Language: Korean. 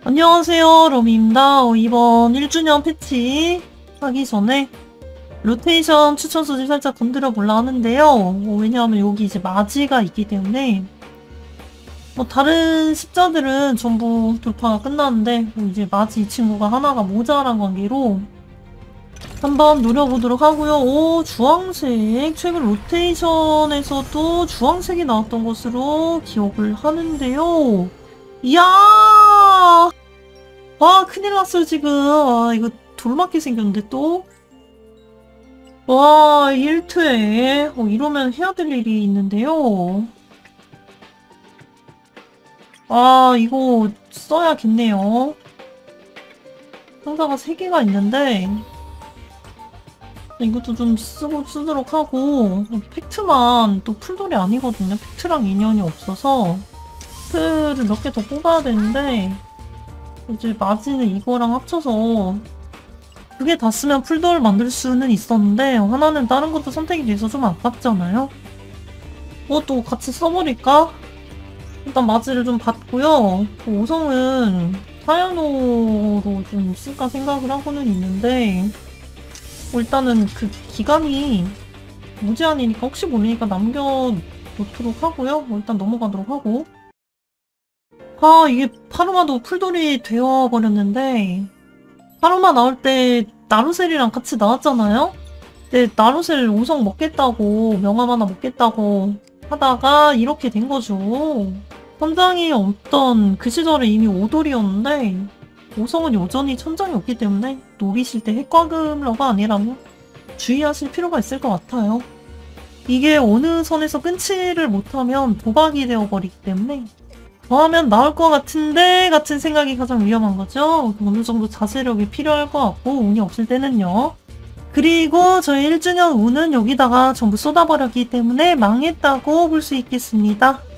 안녕하세요, 러미입니다. 이번 1주년 패치 하기 전에 로테이션 추천 소식 살짝 건드려 볼라 하는데요. 왜냐하면 여기 이제 마지가 있기 때문에 다른 십자들은 전부 돌파가 끝났는데 이제 마지 이 친구가 하나가 모자란 관계로 한번 노려보도록 하고요. 오, 주황색. 최근 로테이션에서도 주황색이 나왔던 것으로 기억을 하는데요. 이야! 와, 큰일 났어요, 지금. 아, 이거 돌맞게 생겼는데, 또? 와, 1퇴에. 이러면 해야 될 일이 있는데요. 아, 이거 써야겠네요. 상자가 3개가 있는데, 이것도 좀 쓰도록 하고, 팩트만 또 풀돌이 아니거든요. 팩트랑 인연이 없어서, 팩트를 몇 개 더 뽑아야 되는데, 이제 마지는 이거랑 합쳐서 그게 다 쓰면 풀돌 만들 수는 있었는데 하나는 다른 것도 선택이 돼서 좀 아깝잖아요. 그것도 같이 써버릴까? 일단 마지를 좀 받고요. 5성은 사연호로 좀 쓸까 생각을 하고는 있는데 일단은 그 기간이 무제한이니까 혹시 모르니까 남겨놓도록 하고요. 일단 넘어가도록 하고. 아, 이게 파르마도 풀돌이 되어버렸는데 파르마 나올 때 나루셀이랑 같이 나왔잖아요? 근데 나루셀 5성 먹겠다고 명함 하나 먹겠다고 하다가 이렇게 된 거죠. 천장이 없던 그 시절에 이미 5돌이었는데 5성은 여전히 천장이 없기 때문에 노리실 때 핵과금러가 아니라면 주의하실 필요가 있을 것 같아요. 이게 어느 선에서 끊지를 못하면 도박이 되어버리기 때문에 더 하면 나올 것 같은데 같은 생각이 가장 위험한 거죠. 어느 정도 자제력이 필요할 것 같고 운이 없을 때는요. 그리고 저희 1주년 운은 여기다가 전부 쏟아버렸기 때문에 망했다고 볼 수 있겠습니다.